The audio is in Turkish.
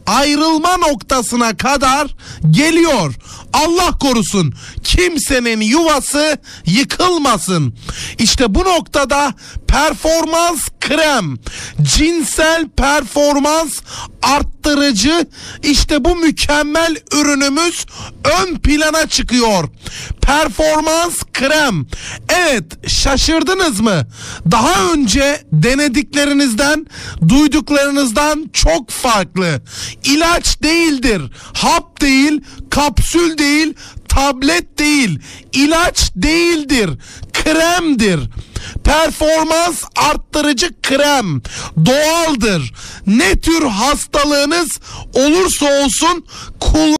ayrılma noktasına kadar geliyor. Allah korusun, kimsenin yuvası yıkılmasın. İşte bu noktada performans krem, cinsel performans arttırıcı, işte bu mükemmel ürünümüz ön plana çıkıyor. Performans krem. Evet, şaşırdınız mı? Daha önce denediklerinizden, duyduklarınızdan çok farklı. İlaç değildir, hap değil, kapsül değil, tablet değil, ilaç değildir, kremdir. Performans arttırıcı krem, doğaldır. Ne tür hastalığınız olursa olsun kullanın.